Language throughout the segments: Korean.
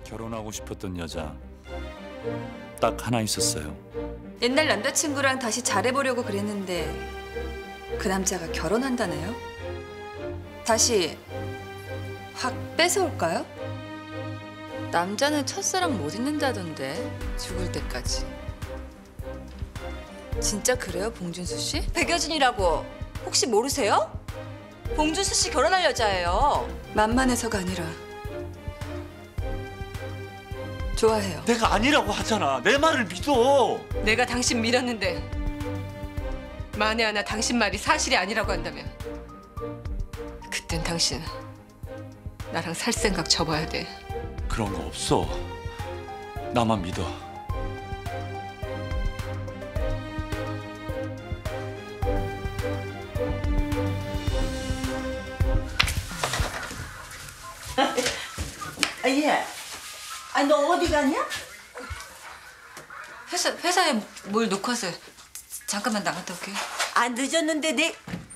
결혼하고 싶었던 여자 딱 하나 있었어요. 옛날 남자친구랑 다시 잘해보려고 그랬는데 그 남자가 결혼한다네요? 다시 확 뺏어올까요? 남자는 첫사랑 못 잊는다던데 죽을 때까지. 진짜 그래요, 봉준수 씨? 백여진이라고 혹시 모르세요? 봉준수 씨 결혼할 여자예요. 만만해서가 아니라 좋아해요. 내가 아니라고 하잖아. 내 말을 믿어. 내가 당신 믿었는데 만에 하나 당신 말이 사실이 아니라고 한다면 그땐 당신 나랑 살 생각 접어야 돼. 그런 거 없어. 나만 믿어. 예. 너 어디 가냐? 회사에 뭘 놓고 왔어요. 잠깐만 나갔다 올게요. 늦었는데 내...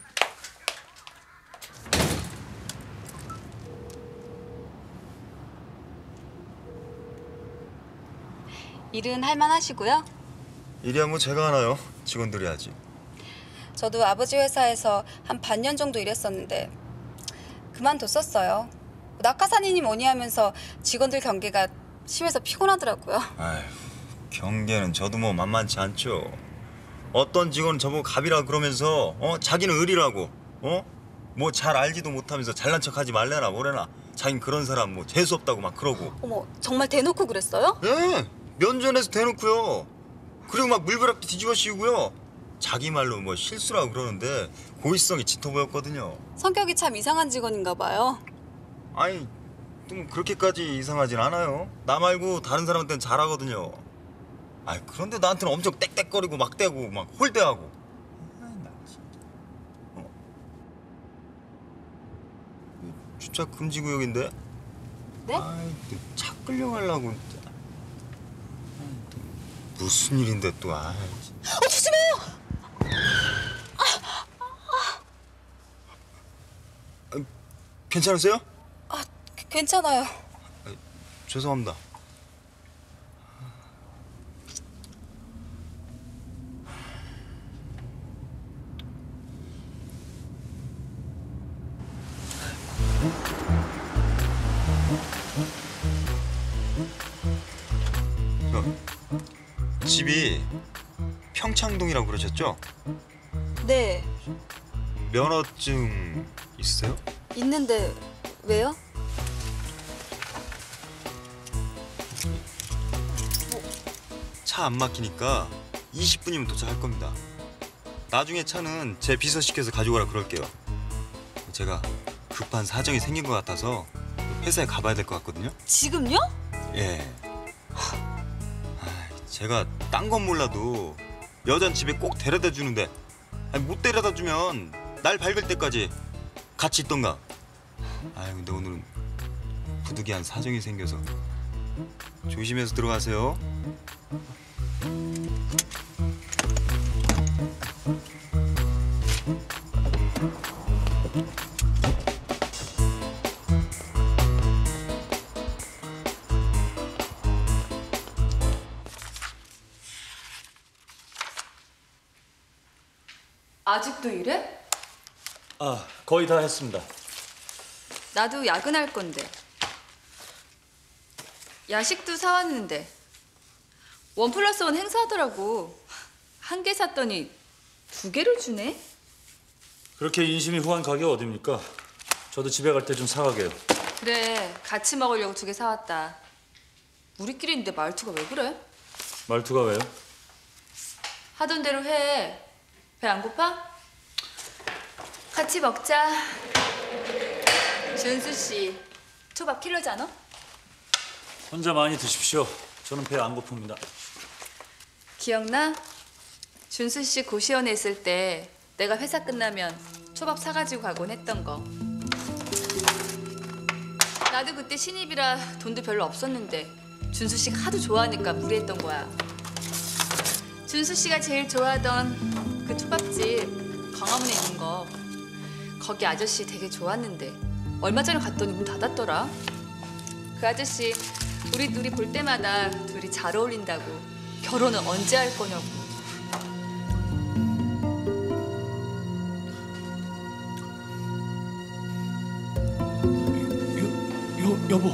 일은 할만하시고요. 일이야 뭐 제가 하나요? 직원들이 하지. 저도 아버지 회사에서 한 반년 정도 일했었는데 그만뒀었어요. 낙하산이니 뭐니 하면서 직원들 경계가 심해서 피곤하더라고요. 아휴, 경계는 저도 뭐 만만치 않죠. 어떤 직원은 저보고 갑이라 그러면서 자기는 을이라고 뭐 잘 알지도 못하면서 잘난 척하지 말래나 뭐래나 자긴 그런 사람 뭐 재수 없다고 막 그러고. 어머, 정말 대놓고 그랬어요? 예, 면전에서 대놓고요. 그리고 막 물벼락도 뒤집어 씌우고요. 자기 말로 뭐 실수라고 그러는데 고의성이 짙어 보였거든요. 성격이 참 이상한 직원인가 봐요. 아니 좀 그렇게까지 이상하진 않아요. 나 말고 다른 사람한테는 잘하거든요. 아이 그런데 나한테는 엄청 땡땡거리고 막 대고 막 홀대하고. 주차 금지구역인데? 네? 아이 차 끌려가려고. 무슨 일인데 또. 아이. 조심해요! 괜찮으세요? 괜찮아요. 죄송합니다. 집이 평창동이라고 그러셨죠? 네, 면허증 있으세요? 있는데 왜요? 차 안 막히니까 20분이면 도착할 겁니다. 나중에 차는 제 비서시켜서 가져오라 그럴게요. 제가 급한 사정이 생긴 것 같아서 회사에 가봐야 될 것 같거든요. 지금요? 예. 제가 딴 건 몰라도 여잔 집에 꼭 데려다 주는데 못 데려다 주면 날 밝을 때까지 같이 있던가. 근데 오늘은 부득이한 사정이 생겨서 조심해서 들어가세요. 아직도 이래? 거의 다 했습니다. 나도 야근할 건데. 야식도 사왔는데. 1+1 행사하더라고. 한 개 샀더니 2개를 주네? 그렇게 인심이 후한 가게 어딥니까? 저도 집에 갈 때 좀 사가게요. 그래, 같이 먹으려고 2개 사왔다. 우리끼리인데 말투가 왜 그래? 말투가 왜요? 하던 대로 해. 배 안 고파? 같이 먹자. 준수 씨, 초밥 킬러잖아? 혼자 많이 드십시오. 저는 배 안 고픕니다. 기억나? 준수 씨 고시원에 있을 때 내가 회사 끝나면 초밥 사가지고 가곤 했던 거. 나도 그때 신입이라 돈도 별로 없었는데 준수 씨가 하도 좋아하니까 무리했던 거야. 준수 씨가 제일 좋아하던 그 초밥집 광화문에 있는 거. 거기 아저씨 되게 좋았는데 얼마 전에 갔더니 문 닫았더라. 그 아저씨 우리 둘이 볼 때마다 둘이 잘 어울린다고. 결혼은 언제 할 거냐고. 여보.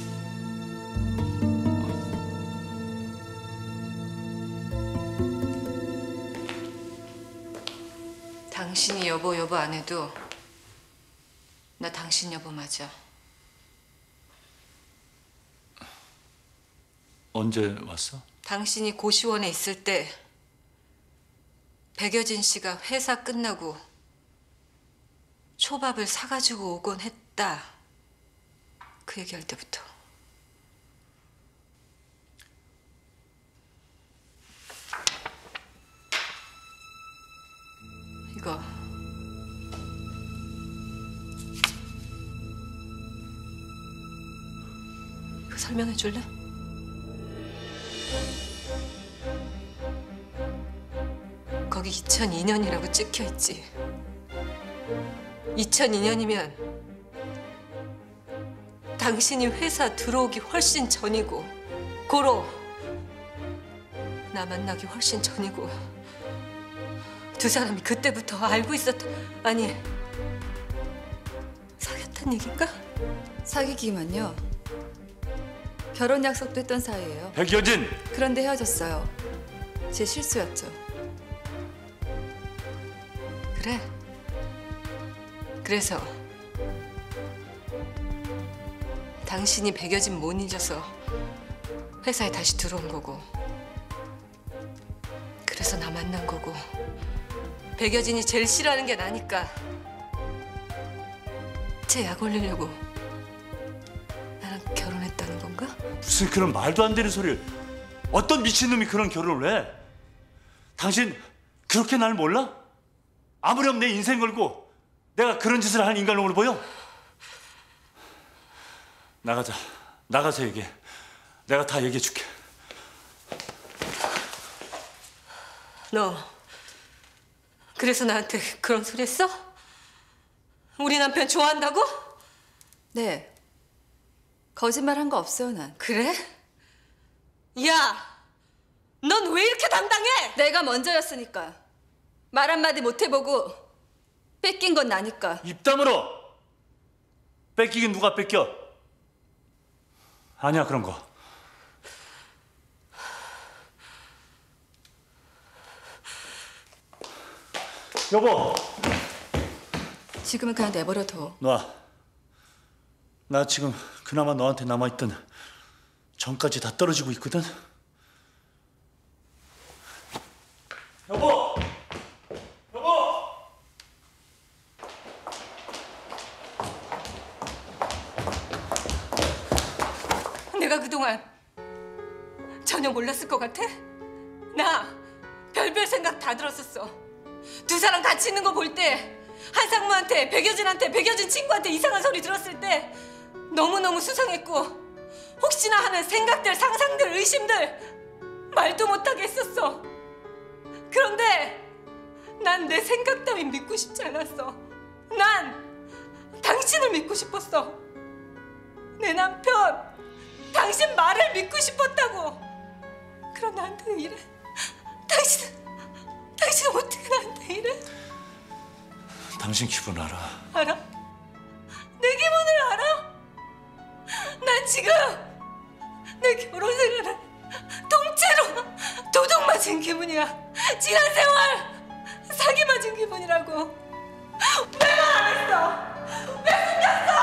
당신이 여보 여보 안 해도 나 당신 여보 맞아. 언제 왔어? 당신이 고시원에 있을 때 백여진 씨가 회사 끝나고 초밥을 사가지고 오곤 했다. 그 얘기할 때부터. 이거 설명해 줄래? 거기 2002년이라고 찍혀 있지. 2002년이면 당신이 회사 들어오기 훨씬 전이고 고로 나 만나기 훨씬 전이고 두 사람이 그때부터 알고 아니 사귀었단 얘기인가? 사귀기만요. 결혼 약속도 했던 사이예요. 백여진! 그런데 헤어졌어요. 제 실수였죠. 그래. 그래서 당신이 백여진 못 잊어서 회사에 다시 들어온 거고 그래서 나 만난 거고 백여진이 제일 싫어하는 게 나니까 제 약 올리려고 나랑 결혼했다는 건가? 무슨 그런 말도 안 되는 소리를. 어떤 미친놈이 그런 결혼을 해? 당신 그렇게 날 몰라? 아무렴 내 인생 걸고 내가 그런 짓을 한 인간으로 보여? 나가자. 나가서 얘기해. 내가 다 얘기해 줄게. 너 그래서 나한테 그런 소리 했어? 우리 남편 좋아한다고? 네. 거짓말 한 거 없어요, 난. 그래? 야! 넌 왜 이렇게 당당해? 내가 먼저였으니까. 말 한마디 못 해보고 뺏긴 건 나니까. 입 다물어. 뺏기긴 누가 뺏겨? 아니야 그런 거. 여보. 지금은 그냥 내버려둬. 놔. 나 지금 그나마 너한테 남아있던 정까지 다 떨어지고 있거든. 여보! 여보! 내가 그동안 전혀 몰랐을 것 같아? 나 별별 생각 다 들었었어. 두 사람 같이 있는 거 볼 때 한상무한테, 백여진한테, 백여진 친구한테 이상한 소리 들었을 때 너무너무 수상했고 혹시나 하는 생각들, 상상들, 의심들 말도 못하게 했었어. 그런데 난 내 생각 따윈 믿고 싶지 않았어. 난 당신을 믿고 싶었어. 내 남편, 당신 말을 믿고 싶었다고. 그럼 나한테 왜 이래? 당신은 어떻게 나한테 이래? 당신 기분 알아. 알아? 내 기분을 알아? 난 지금 내 결혼 생활을 통째로 도둑 맞은 기분이야. 지난 세월 사기 맞은 기분이라고. 왜 말 안 했어? 왜 숨겼어?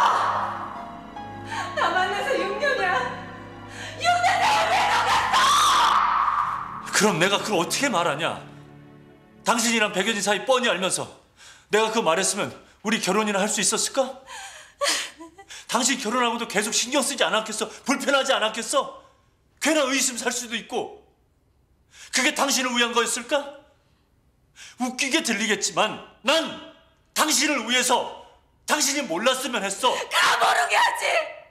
나 만나서 6년이야. 6년 내가 왜 녹였어? 그럼 내가 그걸 어떻게 말하냐? 당신이랑 백여진 사이 뻔히 알면서 내가 그거 말했으면 우리 결혼이나 할 수 있었을까? 당신 결혼하고도 계속 신경 쓰지 않았겠어? 불편하지 않았겠어? 괜한 의심 살 수도 있고. 그게 당신을 위한 거였을까? 웃기게 들리겠지만 난 당신을 위해서 당신이 몰랐으면 했어. 가 모르게 하지.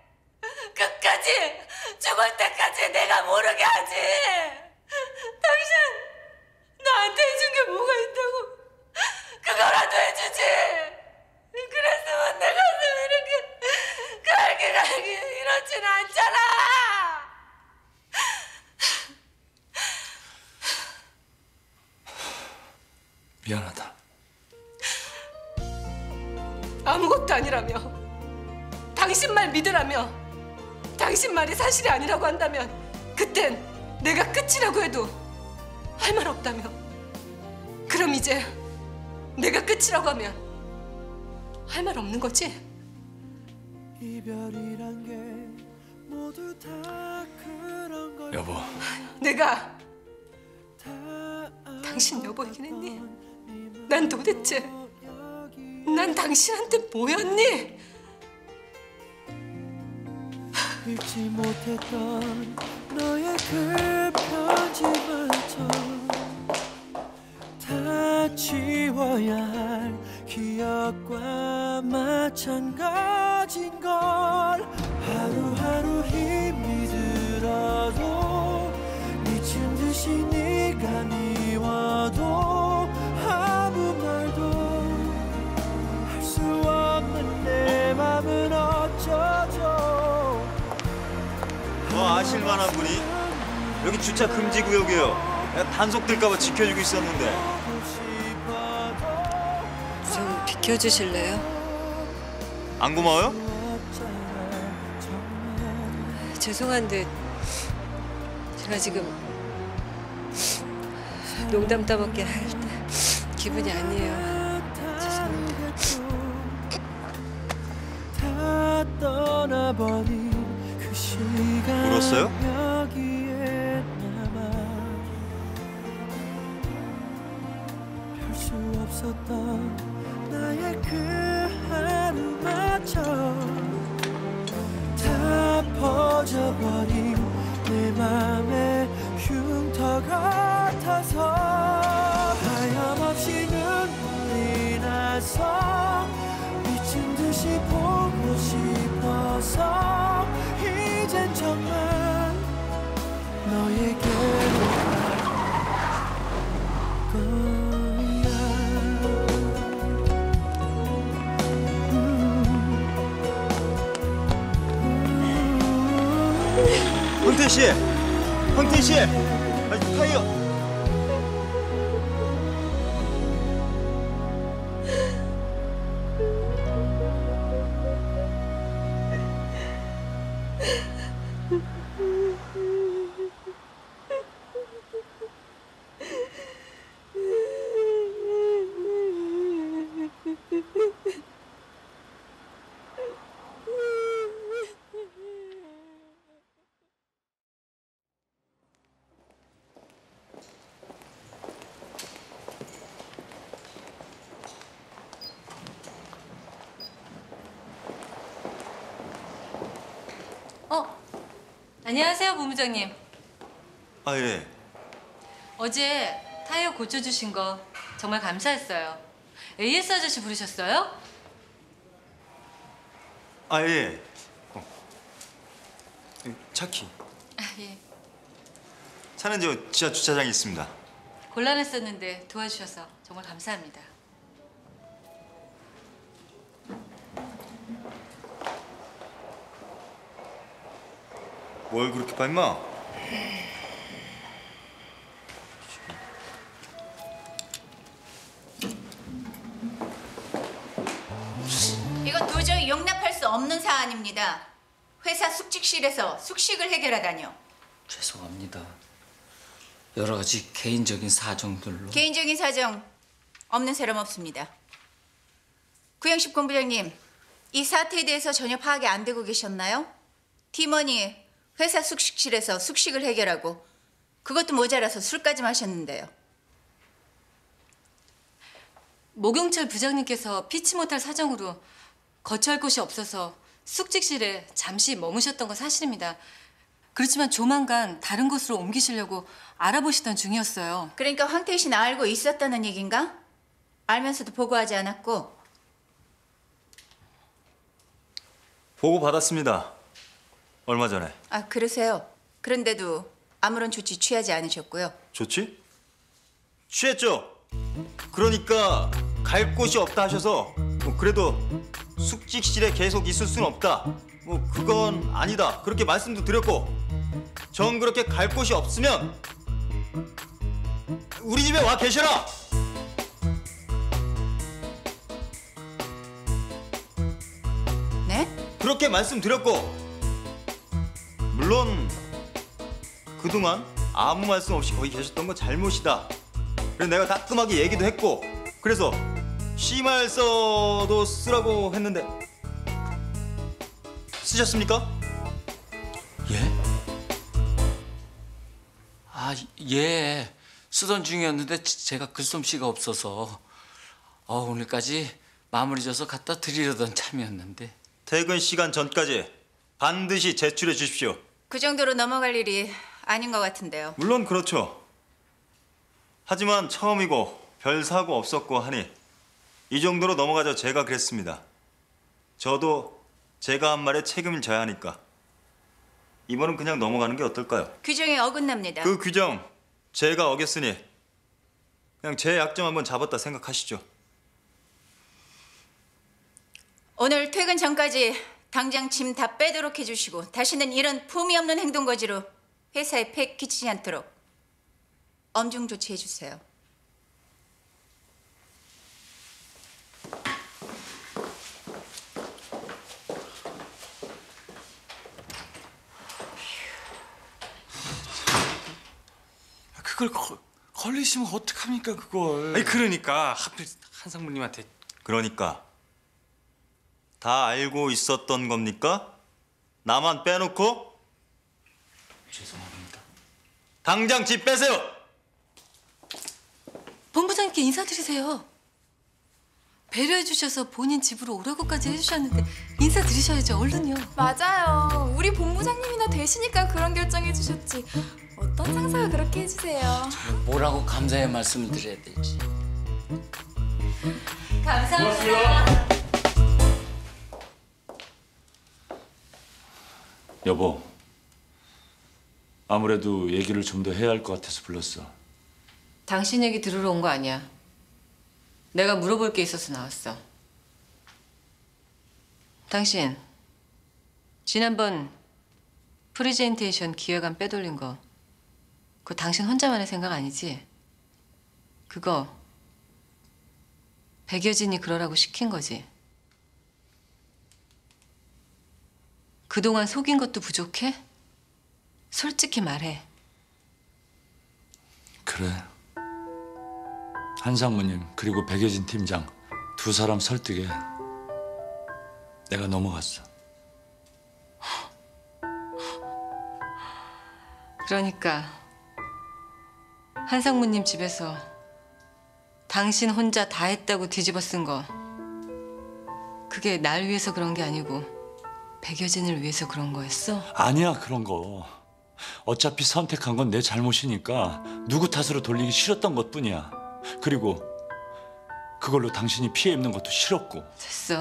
끝까지 죽을 때까지 내가 모르게 하지. 당신 나한테 해준 게 뭐가 있다고. 그거라도 해주지. 그랬으면 내 가슴이 이렇게 갈기 이렇지는 않잖아. 미안하다. 아무것도 아니라며. 당신 말 믿으라며. 당신 말이 사실이 아니라고 한다면 그땐 내가 끝이라고 해도 할 말 없다며. 그럼 이제 내가 끝이라고 하면 할 말 없는 거지? 여보, 내가 당신 여보이긴 했니? 난 도대체 난 당신한테 뭐였니? 읽지 못했던 너의 그 편지마저 다 지워야 할 기억과 마찬가지인 걸. 하루하루 힘이 들어도 미친 듯이 네가 미워도 아무 말도 할 수 없는 내 맘은 어쩌죠. 아실만한 분이? 여기 주차 금지 구역이에요. 내가 단속 될까봐 지켜주고 있었는데. 좀 비켜주실래요? 안 고마워요? 죄송한데 제가 지금 농담 따먹게 할 기분이 아니에요. 죄송합니다. 다 떠나버린 그 시간 울었어요? 여기에 남아 별 수 없었던 나의 그 하루마저 다 퍼져버린 내 맘의 흉터 같아서 하염없이 눈물이 나서 미친 듯이 보고 싶어서 이젠 정말 너에게로 갈 거야. 황태 씨, 황태 씨, 아니, 타이어. 안녕하세요, 본부장님. 아 예. 어제 타이어 고쳐주신 거 정말 감사했어요. AS 아저씨 부르셨어요? 아 예. 차키. 아, 예. 차는 저 지하 주차장에 있습니다. 곤란했었는데 도와주셔서 정말 감사합니다. 뭘 그렇게 봐 임마? 이건 도저히 용납할 수 없는 사안입니다. 회사 숙직실에서 숙식을 해결하다뇨. 죄송합니다. 여러 가지 개인적인 사정들로. 개인적인 사정 없는 사람 없습니다. 구영식 본부장님, 이 사태에 대해서 전혀 파악이 안 되고 계셨나요? 팀원이 회사 숙식실에서 숙식을 해결하고 그것도 모자라서 술까지 마셨는데요. 모경철 부장님께서 피치 못할 사정으로 거처할 곳이 없어서 숙직실에 잠시 머무셨던 건 사실입니다. 그렇지만 조만간 다른 곳으로 옮기시려고 알아보시던 중이었어요. 그러니까 황태희 씨는 알고 있었다는 얘긴가? 알면서도 보고하지 않았고. 보고 받았습니다. 얼마 전에. 아, 그러세요. 그런데도 아무런 조치 취하지 않으셨고요. 좋지? 취했죠? 그러니까 갈 곳이 없다 하셔서 그래도 숙직실에 계속 있을 수는 없다. 그건 아니다. 그렇게 말씀도 드렸고 정 그렇게 갈 곳이 없으면 우리 집에 와 계셔라. 그렇게 말씀드렸고, 물론 그동안 아무 말씀 없이 거기 계셨던 건 잘못이다. 그래서 내가 따끔하게 얘기도 했고, 그래서 심할서도 쓰라고 했는데 쓰셨습니까? 예? 예. 쓰던 중이었는데 제가 글솜씨가 없어서 오늘까지 마무리 져서 갖다 드리려던 참이었는데. 퇴근 시간 전까지 반드시 제출해 주십시오. 그 정도로 넘어갈 일이 아닌 것 같은데요. 물론 그렇죠. 하지만 처음이고 별 사고 없었고 하니 이 정도로 넘어가자 제가 그랬습니다. 저도 제가 한 말에 책임을 져야 하니까 이번은 그냥 넘어가는 게 어떨까요? 규정에 어긋납니다. 그 규정 제가 어겼으니 그냥 제 약점 한번 잡았다 생각하시죠. 오늘 퇴근 전까지 당장 짐 다 빼도록 해주시고 다시는 이런 품위 없는 행동 거지로 회사에 폐 끼치지 않도록 엄중 조치해 주세요. 그걸 걸리시면 어떡합니까 그걸? 아니 그러니까 하필 한상무님한테. 그러니까 다 알고 있었던 겁니까? 나만 빼놓고? 죄송합니다. 당장 집 빼세요! 본부장님께 인사드리세요. 배려해 주셔서 본인 집으로 오라고까지 해주셨는데 인사드리셔야죠. 얼른요. 맞아요. 우리 본부장님이나 되시니까 그런 결정해 주셨지. 어떤 상사가 그렇게 해주세요. 뭐라고 감사의 말씀을 드려야 될지. 감사합니다. 여보, 아무래도 얘기를 좀 더 해야 할 것 같아서 불렀어. 당신 얘기 들으러 온 거 아니야. 내가 물어볼 게 있어서 나왔어. 당신, 지난번 프레젠테이션 기획안 빼돌린 거 그거 당신 혼자만의 생각 아니지? 그거 백여진이 그러라고 시킨 거지? 그동안 속인 것도 부족해? 솔직히 말해. 그래. 한상무님 그리고 백여진 팀장 두 사람 설득에 내가 넘어갔어. 그러니까 한상무님 집에서 당신 혼자 다 했다고 뒤집어 쓴 거 그게 날 위해서 그런 게 아니고 백여진을 위해서 그런 거였어? 아니야 그런 거. 어차피 선택한 건 내 잘못이니까 누구 탓으로 돌리기 싫었던 것뿐이야. 그리고 그걸로 당신이 피해 입는 것도 싫었고. 됐어.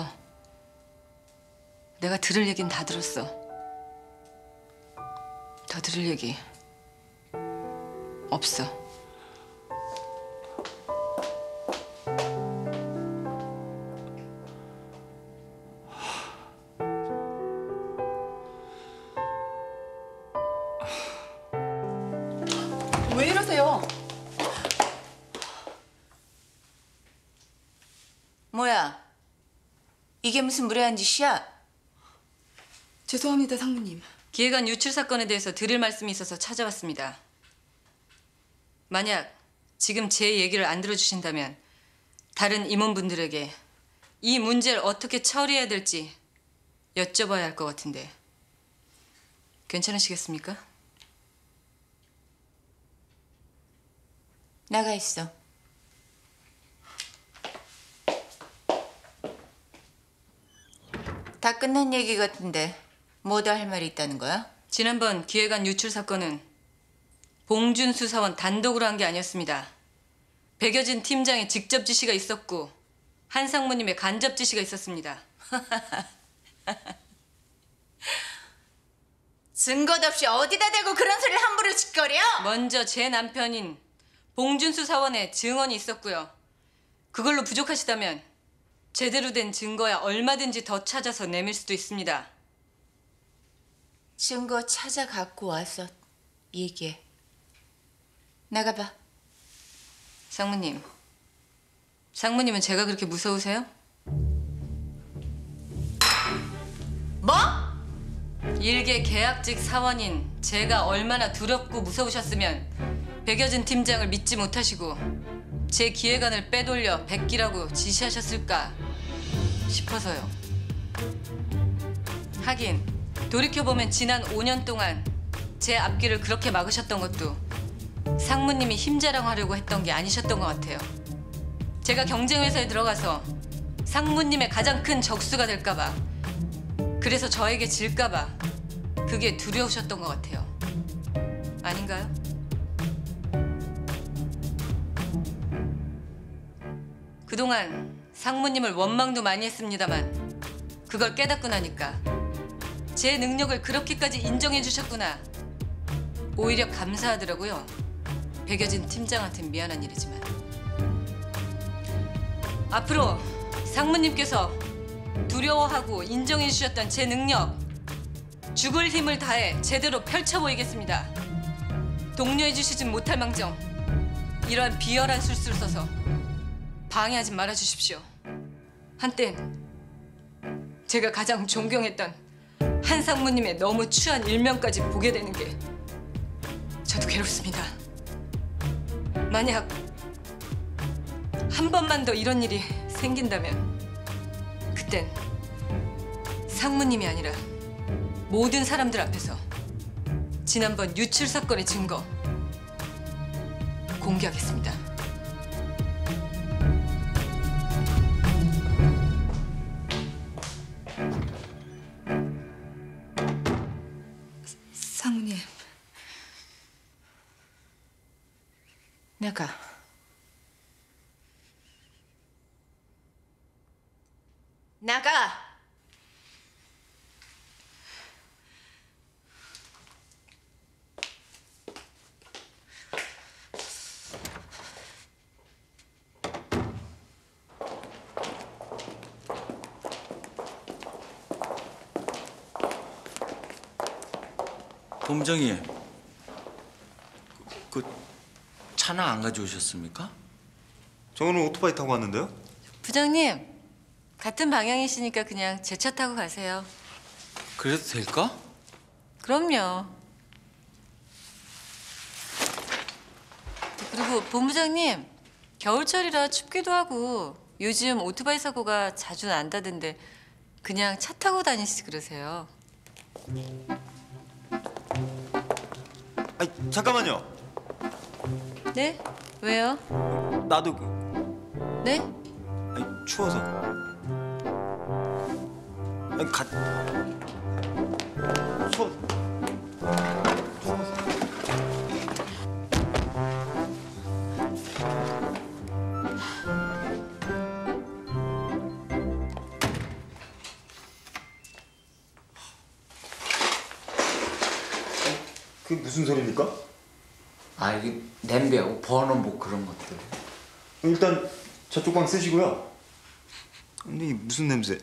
내가 들을 얘긴 다 들었어. 더 들을 얘기 없어. 왜 이러세요? 뭐야? 이게 무슨 무례한 짓이야? 죄송합니다, 상무님. 기획안 유출 사건에 대해서 드릴 말씀이 있어서 찾아왔습니다. 만약 지금 제 얘기를 안 들어주신다면 다른 임원분들에게 이 문제를 어떻게 처리해야 될지 여쭤봐야 할 것 같은데 괜찮으시겠습니까? 나가 있어. 다 끝난 얘기 같은데 뭐 더 할 말이 있다는 거야? 지난번 기획안 유출 사건은 봉준수 사원 단독으로 한 게 아니었습니다. 백여진 팀장의 직접 지시가 있었고 한상무님의 간접 지시가 있었습니다. 증거도 없이 어디다 대고 그런 소리를 함부로 짓거려? 먼저 제 남편인 봉준수 사원의 증언이 있었고요. 그걸로 부족하시다면 제대로 된 증거야 얼마든지 더 찾아서 내밀 수도 있습니다. 증거 찾아 갖고 와서 얘기해. 나가봐. 상무님, 상무님은 제가 그렇게 무서우세요? 뭐? 일개 계약직 사원인 제가 얼마나 두렵고 무서우셨으면 백여진 팀장을 믿지 못하시고 제 기획안을 빼돌려 베끼라고 지시하셨을까 싶어서요. 하긴 돌이켜보면 지난 5년 동안 제 앞길을 그렇게 막으셨던 것도 상무님이 힘자랑하려고 했던 게 아니셨던 것 같아요. 제가 경쟁회사에 들어가서 상무님의 가장 큰 적수가 될까 봐, 그래서 저에게 질까 봐 그게 두려우셨던 것 같아요. 아닌가요? 그동안 상무님을 원망도 많이 했습니다만 그걸 깨닫고 나니까 제 능력을 그렇게까지 인정해 주셨구나. 오히려 감사하더라고요. 백여진 팀장한텐 미안한 일이지만. 앞으로 상무님께서 두려워하고 인정해 주셨던 제 능력, 죽을 힘을 다해 제대로 펼쳐 보이겠습니다. 독려해 주시진 못할 망정 이러한 비열한 술수를 써서 방해하지 말아 주십시오. 한땐 제가 가장 존경했던 한 상무님의 너무 추한 일면까지 보게 되는 게 저도 괴롭습니다. 만약 한 번만 더 이런 일이 생긴다면 그땐 상무님이 아니라 모든 사람들 앞에서 지난번 유출 사건의 증거 공개하겠습니다. 상무님. 나가. 나가. 본부장님, 그 차는 안 가져오셨습니까? 저 오늘 오토바이 타고 왔는데요. 부장님, 같은 방향이시니까 그냥 제 차 타고 가세요. 그래도 될까? 그럼요. 그리고 본부장님, 겨울철이라 춥기도 하고 요즘 오토바이 사고가 자주 난다던데 그냥 차 타고 다니시지 그러세요. 아니 잠깐만요. 네? 왜요? 나도 네? 아니, 추워서. 아니 추워. 추워서. 그게 무슨 소리입니까? 아, 이게 냄비하고 버너 뭐 그런 것들. 일단 저쪽 방 쓰시고요. 근데 이게 무슨 냄새?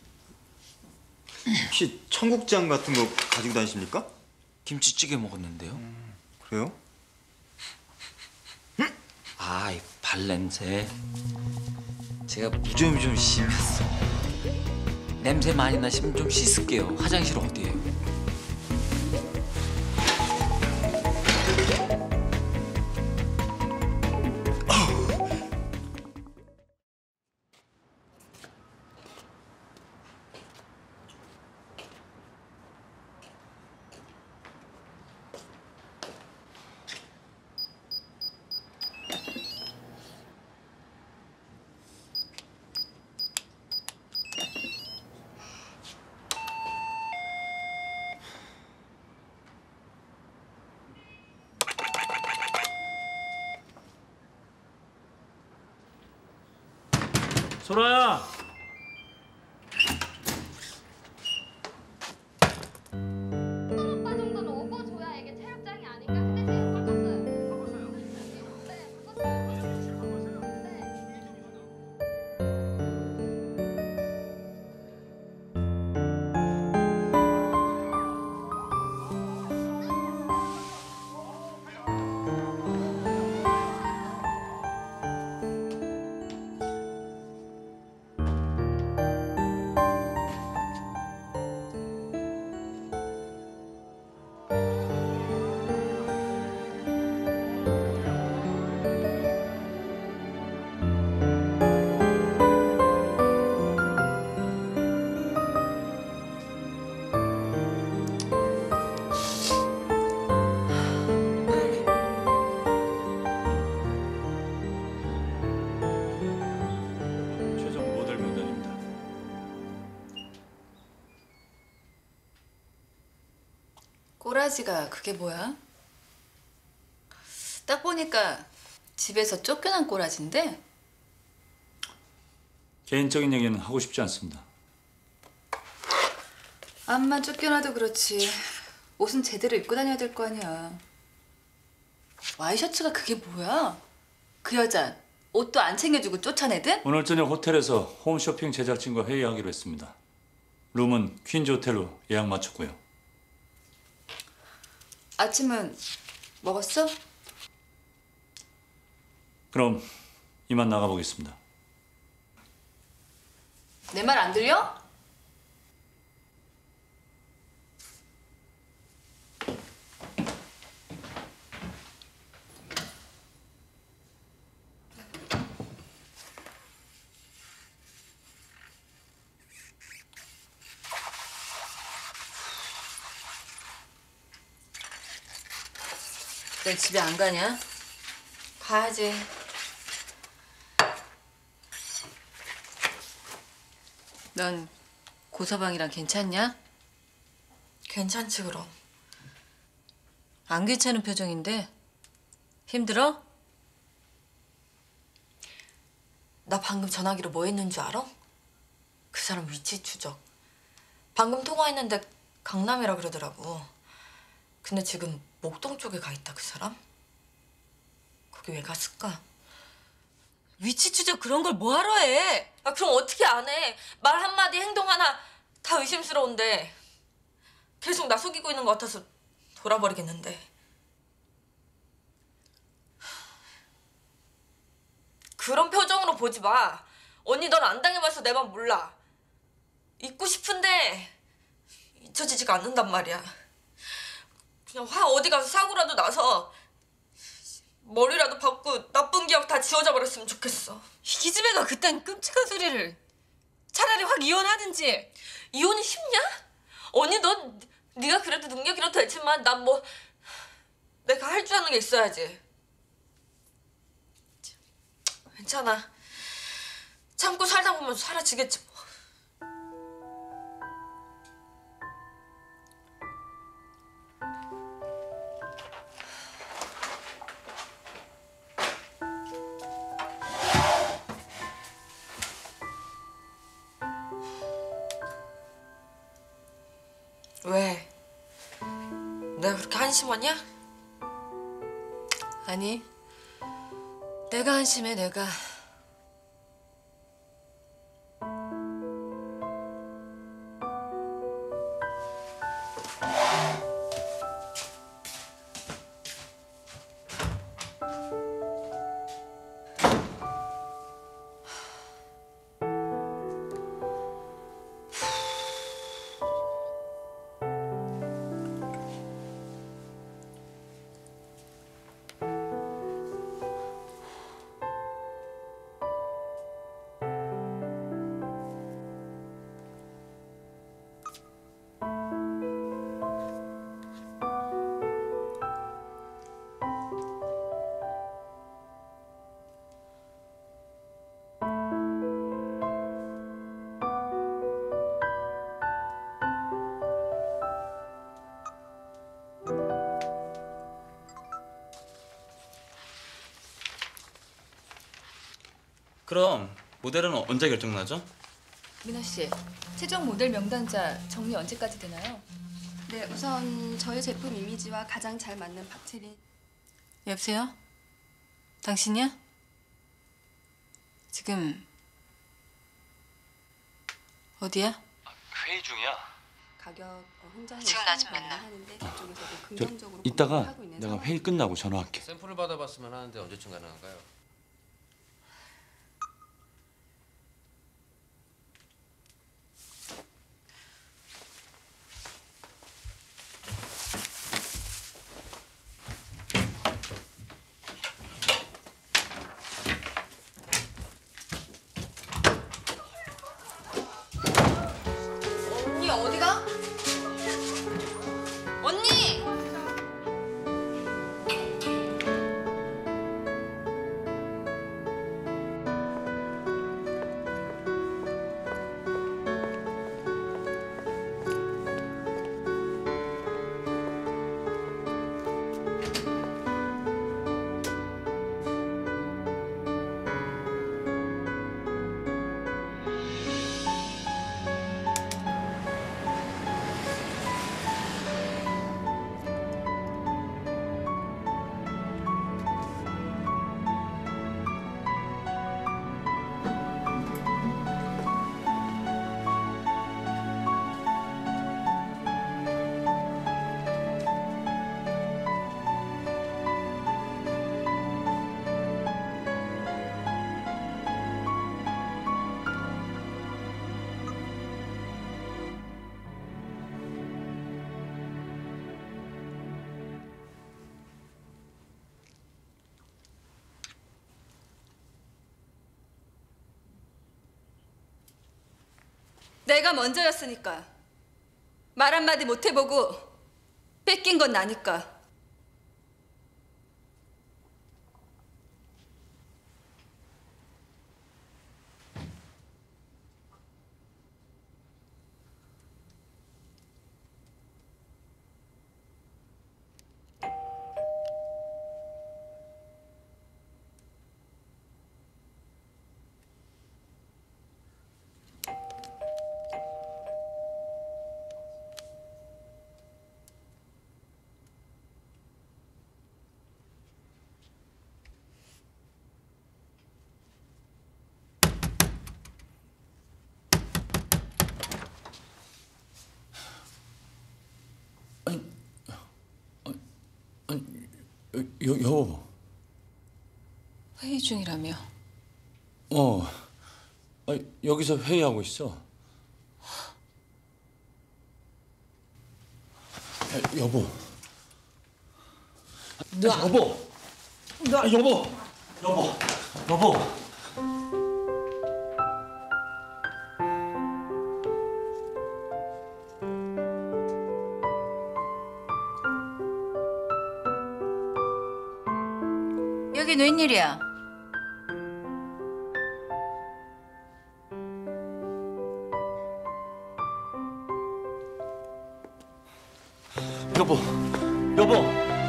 혹시 청국장 같은 거 가지고 다니십니까? 김치찌개 먹었는데요. 그래요? 아, 이 발냄새. 제가 무좀이 좀 심했어. 냄새 많이 나시면 좀 씻을게요. 화장실 어디예요? 소라야. 오빠 정도는 오고 줘야 이게 체육장이 아닌가? 근데 제가 바꿨어요. 네, 바꿨어요. 꼬라지가 그게 뭐야? 딱 보니까 집에서 쫓겨난 꼬라지인데? 개인적인 얘기는 하고 싶지 않습니다. 암만 쫓겨나도 그렇지 옷은 제대로 입고 다녀야 될 거 아니야. 와이셔츠가 그게 뭐야? 그 여자 옷도 안 챙겨주고 쫓아내든? 오늘 저녁 호텔에서 홈쇼핑 제작진과 회의하기로 했습니다. 룸은 퀸즈 호텔로 예약 마쳤고요. 아침은 먹었어? 그럼 이만 나가보겠습니다. 내 말 안 들려? 너 집에 안 가냐? 가야지. 넌 고서방이랑 괜찮냐? 괜찮지 그럼. 안 괜찮은 표정인데 힘들어? 나 방금 전화기로 뭐 했는 줄 알아? 그 사람 위치 추적. 방금 통화했는데 강남이라 그러더라고. 근데 지금 목동 쪽에 가 있다 그 사람? 거기 왜 갔을까? 위치 추적 그런 걸 뭐하러 해? 아 그럼 어떻게 안 해? 말 한마디 행동 하나 다 의심스러운데 계속 나 속이고 있는 것 같아서 돌아버리겠는데. 그런 표정으로 보지 마. 언니 넌 안 당해봐서 내 맘 몰라. 잊고 싶은데 잊혀지지가 않는단 말이야. 그냥 화 어디 가서 사고라도 나서 머리라도 박고 나쁜 기억 다 지워져 버렸으면 좋겠어. 이 기집애가 그딴 끔찍한 소리를. 차라리 확 이혼하든지. 이혼이 쉽냐? 언니 넌 네가 그래도 능력이라도 되지만 난 뭐 내가 할 줄 아는 게 있어야지. 괜찮아. 참고 살다 보면 사라지겠지 뭐. 왜? 내가 그렇게 한심하냐? 아니, 내가 한심해, 내가. 그럼 모델은 언제 결정나죠? 민아 씨, 최종 모델 명단자 정리 언제까지 되나요? 네, 우선 저희 제품 이미지와 가장 잘 맞는 박채린. 여보세요? 당신이야? 지금 어디야? 회의 중이야. 가격 혼자 지금 나 좀 만나. 하는데 그쪽에서도 긍정적으로 이따가 검토하고 있는 내가 상황입니다. 회의 끝나고 전화할게. 샘플을 받아봤으면 하는데 언제쯤 가능한가요? 언니 어디가? 언니! 내가 먼저였으니까. 말 한마디 못 해보고 뺏긴 건 나니까. 여보. 회의 중이라며. 여기서 회의하고 있어. 여보. 여보. 여보. 여긴 웬일이야? 여보. 여보.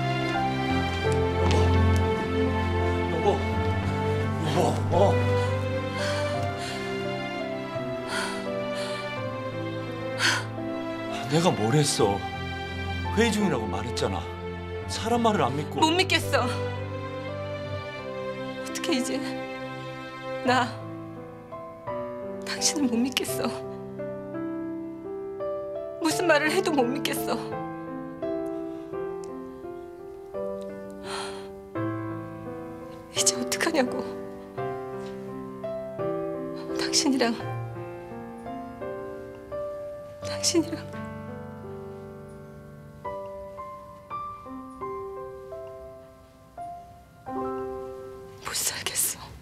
내가 뭘 했어? 회의 중이라고 말했잖아. 사람 말을 안 믿고. 못 믿겠어. 어떻게 이제 나 당신을 못 믿겠어. 무슨 말을 해도 못 믿겠어. 이제 어떡하냐고. 당신이랑 못 살겠어.